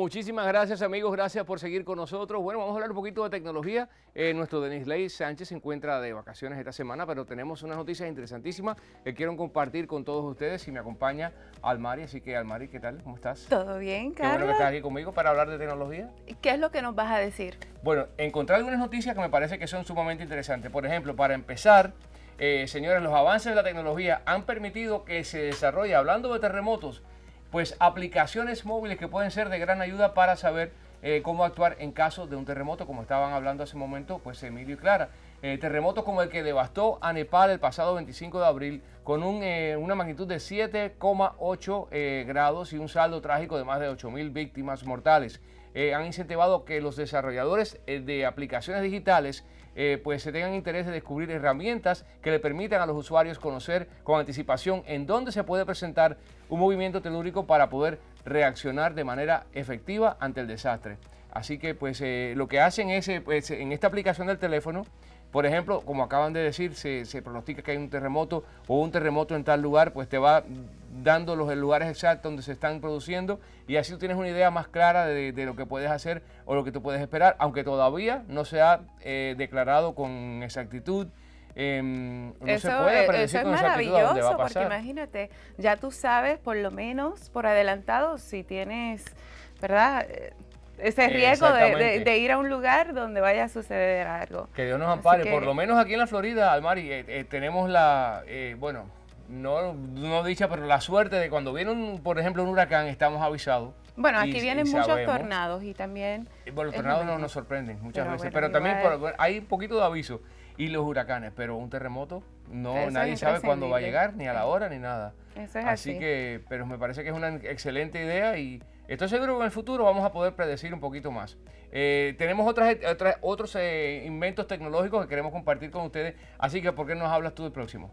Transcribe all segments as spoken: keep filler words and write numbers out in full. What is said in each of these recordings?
Muchísimas gracias, amigos. Gracias por seguir con nosotros. Bueno, vamos a hablar un poquito de tecnología. Eh, nuestro Denis Ley Sánchez se encuentra de vacaciones esta semana, pero tenemos unas noticias interesantísimas que quiero compartir con todos ustedes y me acompaña Almari. Así que, Almari, ¿qué tal? ¿Cómo estás? Todo bien, Carlos. Qué bueno que estás aquí conmigo para hablar de tecnología. ¿Qué es lo que nos vas a decir? Bueno, encontré algunas noticias que me parece que son sumamente interesantes. Por ejemplo, para empezar, eh, señores, los avances de la tecnología han permitido que se desarrolle, hablando de terremotos, pues aplicaciones móviles que pueden ser de gran ayuda para saber eh, cómo actuar en caso de un terremoto, como estaban hablando hace un momento, pues Emilio y Clara. Eh, terremotos como el que devastó a Nepal el pasado veinticinco de abril, con un, eh, una magnitud de siete coma ocho eh, grados y un saldo trágico de más de ocho mil víctimas mortales. Eh, han incentivado que los desarrolladores eh, de aplicaciones digitales eh, pues se tengan interés de descubrir herramientas que le permitan a los usuarios conocer con anticipación en dónde se puede presentar un movimiento telúrico para poder reaccionar de manera efectiva ante el desastre. Así que pues eh, lo que hacen es, eh, pues, en esta aplicación del teléfono, por ejemplo, como acaban de decir, se, se pronostica que hay un terremoto o un terremoto en tal lugar, pues te va dando los lugares exactos donde se están produciendo y así tú tienes una idea más clara de, de lo que puedes hacer o lo que tú puedes esperar, aunque todavía no se ha eh, declarado con exactitud. Eh, no eso, se puede predecir eso con es exactitud a dónde va a maravilloso, pasar. porque imagínate, ya tú sabes por lo menos por adelantado si tienes, ¿verdad?, ese riesgo de, de, de ir a un lugar donde vaya a suceder algo. Que Dios nos ampare. Que, por lo menos aquí en la Florida, Almari, eh, eh, tenemos la, eh, bueno, no, no dicha, pero la suerte de cuando viene, un, por ejemplo, un huracán, estamos avisados. Bueno, aquí y, vienen y muchos sabemos. tornados y también... Bueno, los tornados no nos sorprenden muchas pero veces, bueno, pero también igual. por, hay un poquito de aviso. Y los huracanes, pero un terremoto, no, Eso nadie es sabe cuándo va a imprescindible. llegar, ni a la hora, ni nada. Eso es así. así. que, pero me parece que es una excelente idea y estoy seguro que en el futuro vamos a poder predecir un poquito más. Eh, tenemos otras, otras, otros eh, inventos tecnológicos que queremos compartir con ustedes, así que ¿por qué nos hablas tú del próximo?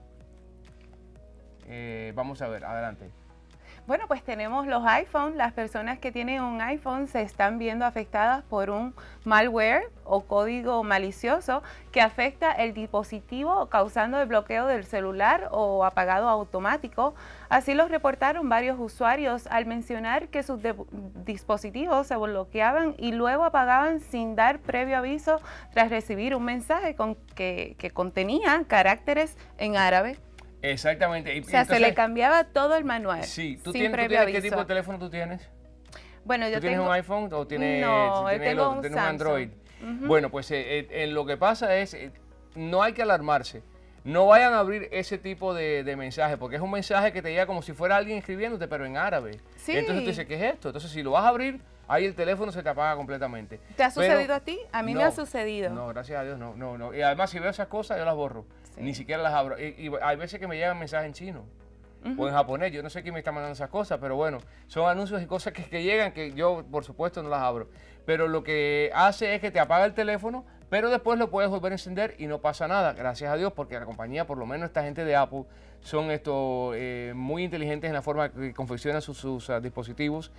Eh, vamos a ver, adelante. Bueno, pues tenemos los iPhones. Las personas que tienen un iPhone se están viendo afectadas por un malware o código malicioso que afecta el dispositivo causando el bloqueo del celular o apagado automático. Así lo reportaron varios usuarios al mencionar que sus dispositivos se bloqueaban y luego apagaban sin dar previo aviso tras recibir un mensaje con que, que contenía caracteres en árabe. Exactamente. Y, o sea, entonces, se le cambiaba todo el manual. Sí, ¿tú sin tienes, previo ¿tú tienes aviso. qué tipo de teléfono tú tienes? Bueno, yo ¿Tú tienes tengo, un iPhone o tienes, no, tienes, tengo lo, un, tienes un Android? Uh-huh. Bueno, pues eh, eh, lo que pasa es, eh, no hay que alarmarse. No vayan a abrir ese tipo de, de mensaje, porque es un mensaje que te llega como si fuera alguien escribiéndote, pero en árabe. Sí. Entonces tú dices, ¿qué es esto? Entonces si lo vas a abrir, ahí el teléfono se te apaga completamente. ¿Te ha sucedido pero, a ti? A mí no, me ha sucedido. No, gracias a Dios, no, no, no. Y además si veo esas cosas, yo las borro. Sí. Ni siquiera las abro. Y, y hay veces que me llegan mensajes en chino. Uh-huh. O en japonés, yo no sé quién me está mandando esas cosas, pero bueno, son anuncios y cosas que, que llegan que yo, por supuesto, no las abro. Pero lo que hace es que te apaga el teléfono, pero después lo puedes volver a encender y no pasa nada, gracias a Dios, porque la compañía, por lo menos esta gente de Apple, son esto, eh, muy inteligentes en la forma que confeccionan sus, sus uh, dispositivos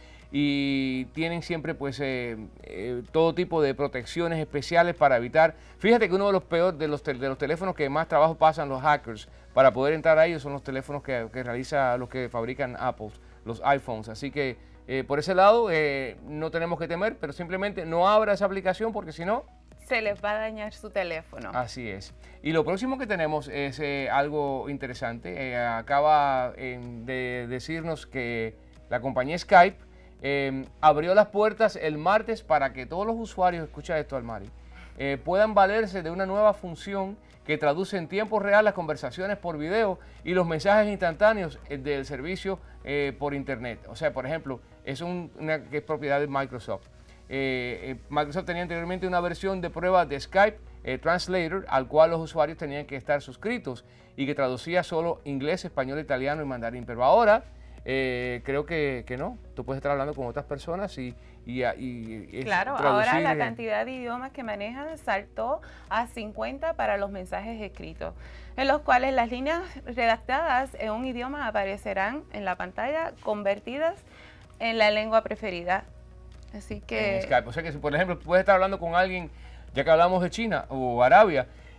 y tienen siempre pues eh, eh, todo tipo de protecciones especiales para evitar. Fíjate que uno de los peores de los, de los teléfonos que más trabajo pasan los hackers para poder entrar a ellos son los teléfonos que, que realiza los que fabrican Apple, los iPhones. Así que eh, por ese lado eh, no tenemos que temer, pero simplemente no abra esa aplicación porque si no se les va a dañar su teléfono. Así es. Y lo próximo que tenemos es eh, algo interesante. Eh, acaba eh, de decirnos que la compañía Skype eh, abrió las puertas el martes para que todos los usuarios, escucha esto, Almari, eh, puedan valerse de una nueva función que traduce en tiempo real las conversaciones por video y los mensajes instantáneos eh, del servicio eh, por internet. O sea, por ejemplo, es un, una que es propiedad de Microsoft. Eh, eh, Microsoft tenía anteriormente una versión de prueba de Skype eh, Translator, al cual los usuarios tenían que estar suscritos y que traducía solo inglés, español, italiano y mandarín. Pero ahora eh, creo que, que no, tú puedes estar hablando con otras personas y, y, y, y claro, ahora la cantidad de idiomas que manejan saltó a cincuenta para los mensajes escritos, en los cuales las líneas redactadas en un idioma aparecerán en la pantalla convertidas en la lengua preferida. Así que... En Skype. O sea que si, por ejemplo, puedes estar hablando con alguien, ya que hablamos de China o Arabia,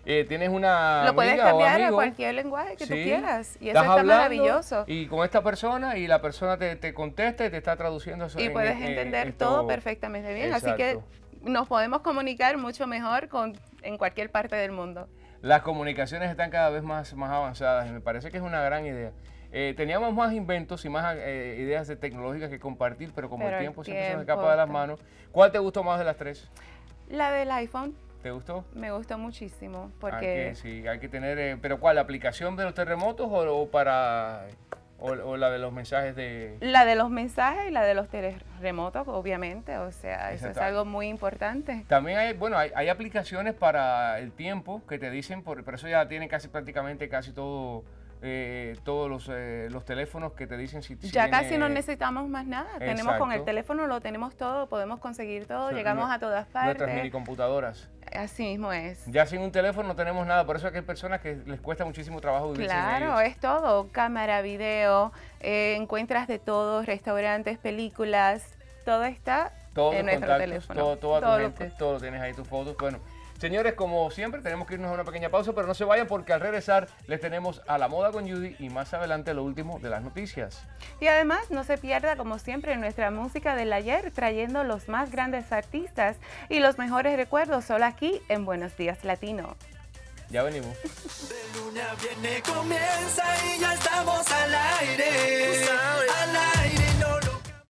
eh, tienes una Lo puedes amiga o cambiar a amigo, cualquier lenguaje que tú sí, quieras. Y eso estás está hablando maravilloso. Y con esta persona y la persona te, te contesta y te está traduciendo. Y en- puedes en- entender esto- todo perfectamente bien. Así que Exacto. nos podemos comunicar mucho mejor con, en cualquier parte del mundo. Las comunicaciones están cada vez más, más avanzadas y me parece que es una gran idea. Eh, teníamos más inventos y más eh, ideas de tecnológicas que compartir, pero como Pero el el tiempo siempre se nos tiempo escapa de las está- manos. ¿Cuál te gustó más de las tres? La del iPhone ¿Te gustó? me gustó muchísimo Hay porque que, sí, hay que tener, eh, pero ¿cuál? ¿La aplicación de los terremotos o, o para o, o la de los mensajes de? la de los mensajes y la de los terremotos, obviamente, o sea, eso es Exacto. algo muy importante. También hay, bueno, hay, hay aplicaciones para el tiempo que te dicen, por, pero eso ya tiene casi prácticamente casi todo, eh, todos los, eh, los teléfonos que te dicen si, si Ya viene- casi no necesitamos más nada. Tenemos con el Exacto. teléfono, lo tenemos todo, podemos conseguir todo, Son llegamos nue- a todas Nuestras partes. mini computadoras. Así mismo es. Ya sin un teléfono no tenemos nada, por eso es que hay personas que les cuesta muchísimo trabajo vivir sin Claro, ellos. es todo. Cámara, video, eh, encuentras de todo, restaurantes, películas, todo está Todos en los nuestro contactos, teléfono. todo, toda tu Todo lo gente, que- todo lo tienes ahí, tus fotos. Bueno, señores, como siempre, tenemos que irnos a una pequeña pausa, pero no se vayan porque al regresar les tenemos a la moda con Judy y más adelante lo último de las noticias. Y además, no se pierda, como siempre, nuestra música del ayer, trayendo los más grandes artistas y los mejores recuerdos, solo aquí en Buenos Días Latino. Ya venimos. De lunes a viernes comienza y ya estamos al aire. Al aire.